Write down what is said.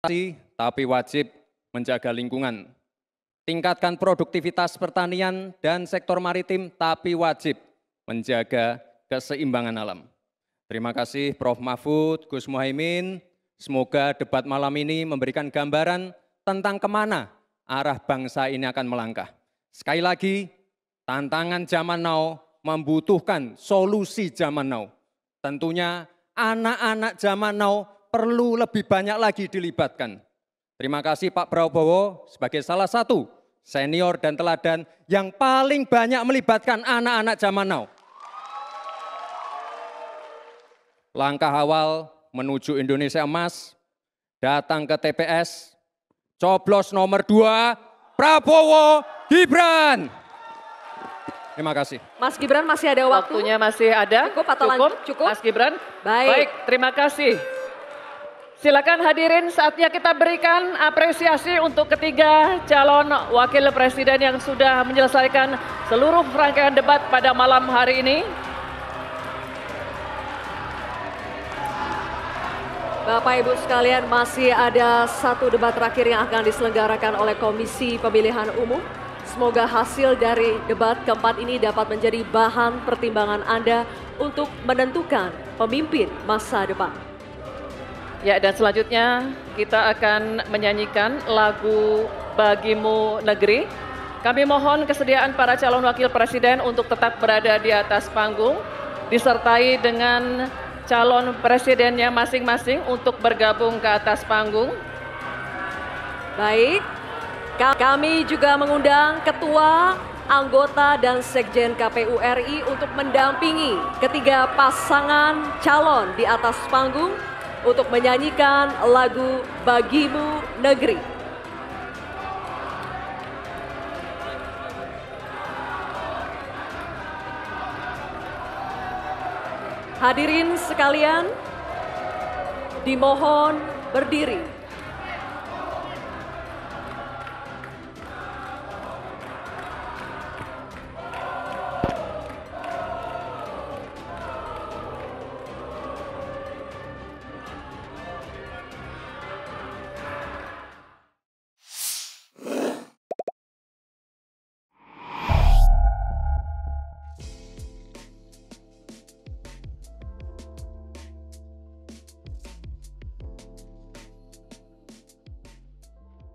tapi wajib menjaga lingkungan. Tingkatkan produktivitas pertanian dan sektor maritim, tapi wajib menjaga keseimbangan alam. Terima kasih Prof. Mahfud, Gus Muhaimin. Semoga debat malam ini memberikan gambaran tentang kemana arah bangsa ini akan melangkah. Sekali lagi, tantangan zaman now membutuhkan solusi zaman now. Tentunya anak-anak zaman now perlu lebih banyak lagi dilibatkan. Terima kasih Pak Prabowo sebagai salah satu senior dan teladan yang paling banyak melibatkan anak-anak zaman now. Langkah awal menuju Indonesia Emas, datang ke TPS, coblos nomor 2, Prabowo Gibran. Terima kasih. Mas Gibran masih ada waktu? Waktunya masih ada. Cukup atau lanjut? Cukup? Mas Gibran. Baik, Terima kasih. Silakan hadirin, saatnya kita berikan apresiasi untuk ketiga calon wakil presiden yang sudah menyelesaikan seluruh rangkaian debat pada malam hari ini. Bapak Ibu sekalian, masih ada satu debat terakhir yang akan diselenggarakan oleh Komisi Pemilihan Umum. Semoga hasil dari debat keempat ini dapat menjadi bahan pertimbangan Anda untuk menentukan pemimpin masa depan. Ya, dan selanjutnya kita akan menyanyikan lagu Bagimu Negeri. Kami mohon kesediaan para calon wakil presiden untuk tetap berada di atas panggung, disertai dengan calon presidennya masing-masing untuk bergabung ke atas panggung. Baik, kami juga mengundang ketua, anggota, dan sekjen KPU RI untuk mendampingi ketiga pasangan calon di atas panggung untuk menyanyikan lagu Bagimu Negeri. Hadirin sekalian, dimohon berdiri.